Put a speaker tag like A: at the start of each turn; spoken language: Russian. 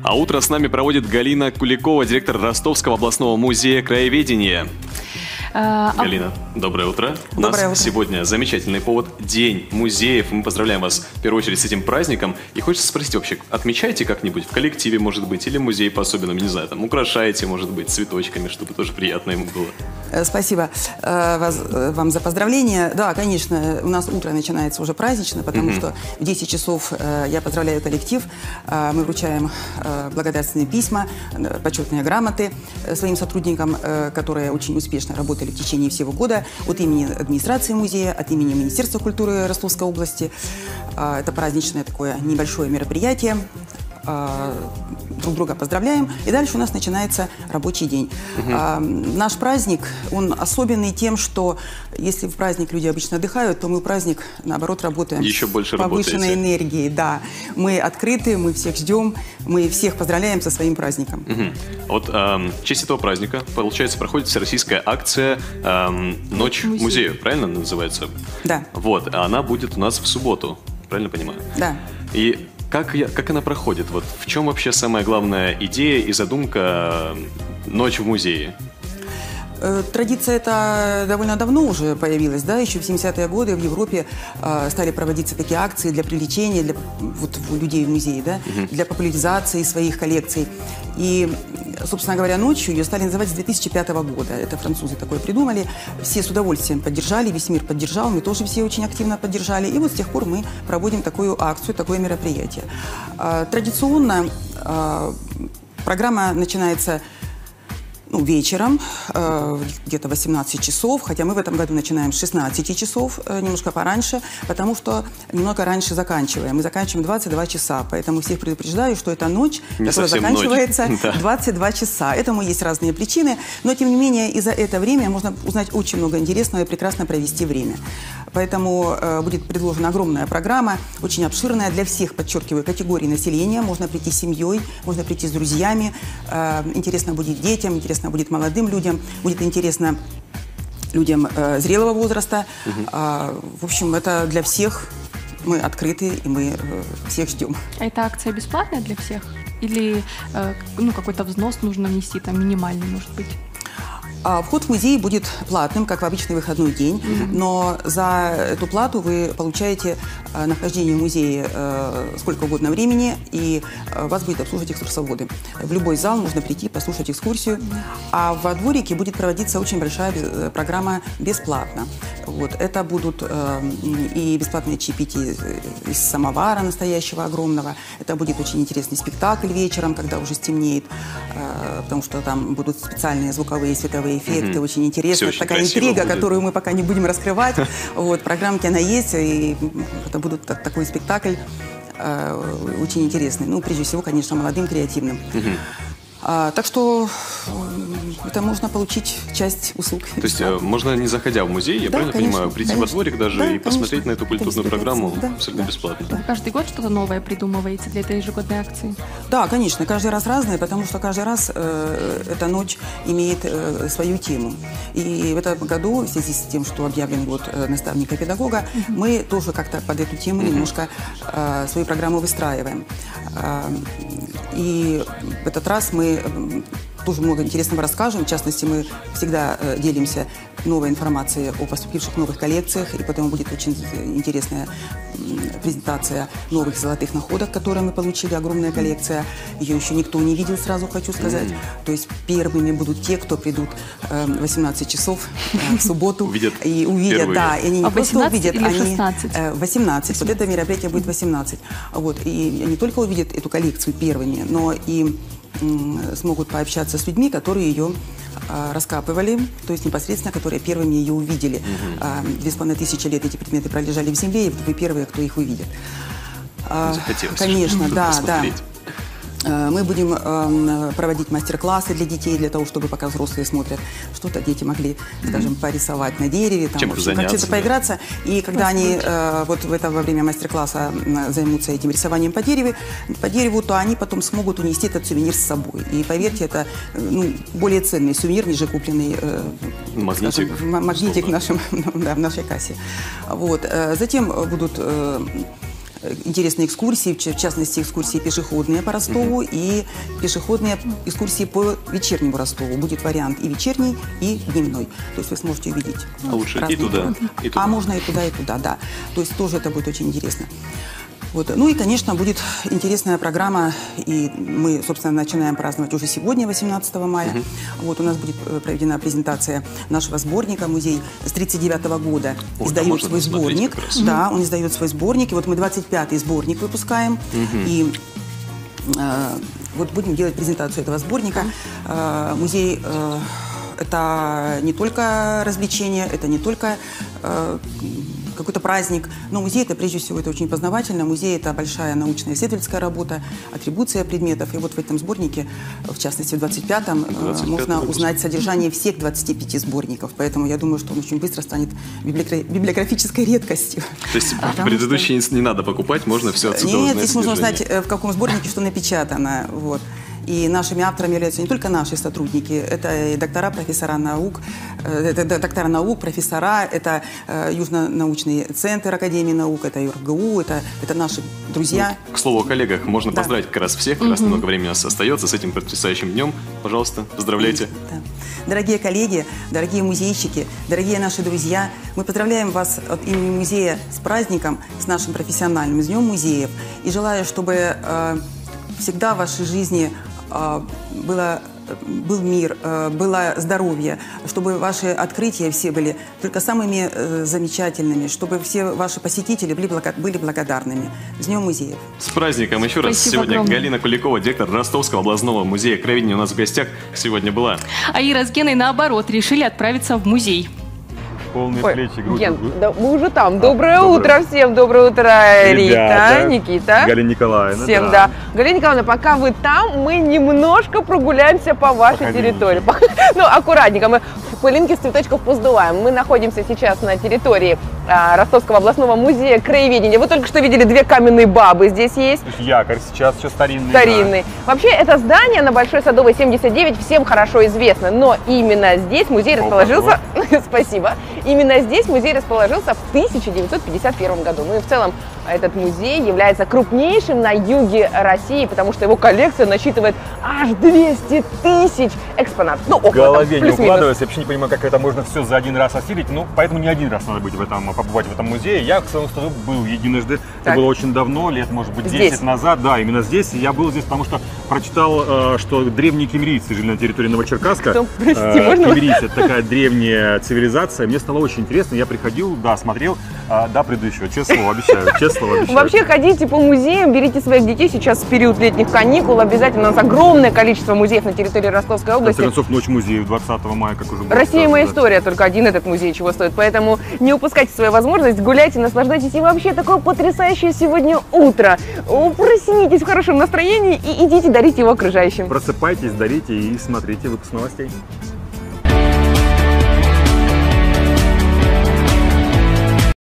A: А утро с нами проводит Галина Куликова, директор Ростовского областного музея краеведения. Галина, доброе утро. У нас сегодня замечательный повод – День музеев. Мы поздравляем вас в первую очередь с этим праздником. И хочется спросить вообще, отмечаете как-нибудь в коллективе, может быть, или музей по-особенному, не знаю, там украшаете, может быть, цветочками, чтобы тоже приятно ему было?
B: Спасибо вам за поздравления. Да, конечно, у нас утро начинается уже празднично, потому что в 10 часов я поздравляю коллектив. Мы вручаем благодарственные письма, почетные грамоты своим сотрудникам, которые очень успешно работали в течение всего года, от имени администрации музея, от имени Министерства культуры Ростовской области. Это праздничное такое небольшое мероприятие. Друг друга поздравляем, и дальше у нас начинается рабочий день. Наш праздник, он особенный тем, что если в праздник люди обычно отдыхают, то мы в праздник, наоборот, работаем
A: еще больше
B: с повышенной энергией. Да. Мы открыты, мы всех ждем, мы всех поздравляем со своим праздником.
A: Вот в честь этого праздника, получается, проходит всероссийская акция «Ночь музея», правильно она называется? Да. Вот, она будет у нас в субботу, правильно понимаю? Да. И как она проходит? Вот в чем вообще самая главная идея и задумка «Ночь в музее»?
B: Традиция эта довольно давно уже появилась, да, еще в 70-е годы в Европе стали проводиться такие акции для привлечения людей в музей, да, для популяризации своих коллекций. И, собственно говоря, ночью ее стали называть с 2005 года. Это французы такое придумали. Все с удовольствием поддержали, весь мир поддержал, мы тоже все очень активно поддержали. И вот с тех пор мы проводим такую акцию, такое мероприятие. Традиционно программа начинается вечером, где-то 18 часов, хотя мы в этом году начинаем с 16 часов, немножко пораньше, потому что немного раньше заканчиваем. Мы заканчиваем 22 часа, поэтому всех предупреждаю, что это ночь, которая заканчивается 22 часа. Этому есть разные причины, но тем не менее и за это время можно узнать очень много интересного и прекрасно провести время. Поэтому будет предложена огромная программа, очень обширная для всех, подчеркиваю, категорий населения. Можно прийти с семьей, можно прийти с друзьями. Интересно будет детям, интересно будет молодым людям, будет интересно людям зрелого возраста. В общем, это для всех. Мы открыты, и мы всех ждем. А
C: эта акция бесплатная для всех? Или какой-то взнос нужно внести, там минимальный, может быть?
B: Вход в музей будет платным, как в обычный выходной день, но за эту плату вы получаете нахождение в музее сколько угодно времени, и вас будет обслуживать экскурсоводы. В любой зал можно прийти, послушать экскурсию, а во дворике будет проводиться очень большая программа бесплатно. Вот. Это будут и бесплатные чаепития из самовара настоящего, огромного. Это будет очень интересный спектакль вечером, когда уже стемнеет, потому что там будут специальные звуковые и световые эффекты, очень интересно. Это такая интрига, будет, которую мы пока не будем раскрывать. Вот, программки она есть, и это будет такой спектакль очень интересный. Ну, прежде всего, конечно, молодым, креативным. Так что это можно получить часть услуг.
A: То есть можно, не заходя в музей, я правильно понимаю, прийти во дворик даже и посмотреть на эту культурную программу абсолютно бесплатно?
C: Да. Каждый год что-то новое придумываете для этой ежегодной акции?
B: Да, конечно, каждый раз разное, потому что каждый раз эта ночь имеет свою тему. И в этом году, в связи с тем, что объявлен год наставника-педагога, мы тоже как-то под эту тему немножко свою программу выстраиваем. И в этот раз мы тоже много интересного расскажем. В частности, мы всегда делимся новой информацией о поступивших новых коллекциях, и поэтому будет очень интересная презентация новых золотых находок, которые мы получили, огромная коллекция. Ее еще никто не видел, сразу хочу сказать. То есть первыми будут те, кто придут в 18 часов в субботу и увидят. Да, и они не просто увидят, они 18. Вот это мероприятие будет 18. Вот, и не только увидят эту коллекцию первыми, но и смогут пообщаться с людьми, которые ее раскапывали, то есть непосредственно, которые первыми ее увидели. 2500 лет эти предметы пролежали в земле, и вы первые, кто их увидит.
A: Захотелось.
B: Конечно, да, посмотреть. Да. Мы будем проводить мастер-классы для детей, для того, чтобы пока взрослые смотрят, что-то дети могли, скажем, порисовать на дереве, там, как-то поиграться. И когда они вот во время мастер-класса займутся этим рисованием по дереву, то они потом смогут унести этот сувенир с собой. И поверьте, это более ценный сувенир, ниже купленный магнитик в нашей кассе. Вот. Затем будут интересные экскурсии, в частности, экскурсии пешеходные по Ростову и пешеходные экскурсии по вечернему Ростову. Будет вариант и вечерний, и дневной. То есть вы сможете увидеть.
A: А лучше и туда, и туда.
B: А можно и туда, да. То есть тоже это будет очень интересно. Вот. Ну и, конечно, будет интересная программа, и мы, собственно, начинаем праздновать уже сегодня, 18 мая. Вот у нас будет проведена презентация нашего сборника. Музей с 1939 года издает свой сборник. Да, он издает свой сборник. И вот мы 25-й сборник выпускаем. И вот будем делать презентацию этого сборника. Музей это не только развлечение, это не только какой-то праздник, но музей это прежде всего это очень познавательно. Музей это большая научная исследовательская работа, атрибуция предметов. И вот в этом сборнике, в частности в 25-м, можно узнать содержание всех 25 сборников. Поэтому я думаю, что он очень быстро станет библиографической редкостью.
A: То есть предыдущие не надо покупать, можно все отсюда узнать?
B: Нет, здесь можно узнать, в каком сборнике что напечатано. Вот. И нашими авторами являются не только наши сотрудники, это и доктора, профессора наук, профессора, это Южно-научный центр Академии наук, это ЮрГУ, это наши друзья.
A: Ну, к слову о коллегах, можно поздравить как раз всех, как раз немного времени у нас остается с этим потрясающим днем. Пожалуйста, поздравляйте.
B: Да. Дорогие коллеги, дорогие музейщики, дорогие наши друзья, мы поздравляем вас от имени музея с праздником, с нашим профессиональным Днем музеев. И желаю, чтобы всегда в вашей жизни был мир, было здоровье, чтобы ваши открытия все были только самыми замечательными, чтобы все ваши посетители были благодарными. С Днем музеев!
A: С праздником еще раз!
C: Спасибо
A: Сегодня
C: огромное.
A: Галина Куликова, директор Ростовского областного музея краеведения, у нас в гостях сегодня была.
C: А Ира с Геной, наоборот, решили отправиться в музей.
D: Полные плечи, грудь.
E: Ген, да, мы уже там. Доброе утро всем. Доброе утро, Рита, Никита.
D: Галина Николаевна.
E: Всем да. Галина Николаевна, пока вы там, мы немножко прогуляемся по вашей территории. Ну, аккуратненько. Мы пылинки с цветочков поздуваем. Мы находимся сейчас на территории Ростовского областного музея краеведения. Вы только что видели две каменные бабы здесь есть.
D: Якорь сейчас еще старинный.
E: Старинный. Да. Вообще, это здание на Большой Садовой, 79, всем хорошо известно. Но именно здесь музей расположился... Спасибо. Именно здесь музей расположился в 1951 году. Ну и в целом этот музей является крупнейшим на юге России, потому что его коллекция насчитывает аж 200 тысяч экспонатов. Ну,
D: в голове не укладывается. Я вообще не понимаю, как это можно все за один раз осилить. Ну, поэтому не один раз надо быть побывать в этом музее. Я, к своему стыду, был единожды. Это было очень давно, лет, может быть, 10 назад. Да, именно здесь. Я был здесь, потому что прочитал, что древние кемерийцы жили на территории Новочеркасска. Кемерийцы — это такая древняя цивилизация. Мне стало очень интересно. Я приходил, да, смотрел. Да, приду еще. Честное слово, обещаю.
E: Вообще ходите по музеям, берите своих детей. Сейчас в период летних каникул обязательно. У нас огромное количество музеев на территории Ростовской области.
D: В конце концов, ночь музеев 20 мая, как уже было.
E: Россия — моя история, только один этот музей чего стоит. Поэтому не упускайте свою возможность, гуляйте, наслаждайтесь. И вообще такое потрясающее сегодня утро. Проснитесь в хорошем настроении и идите дарить его окружающим.
D: Просыпайтесь, дарите и смотрите выпуск новостей.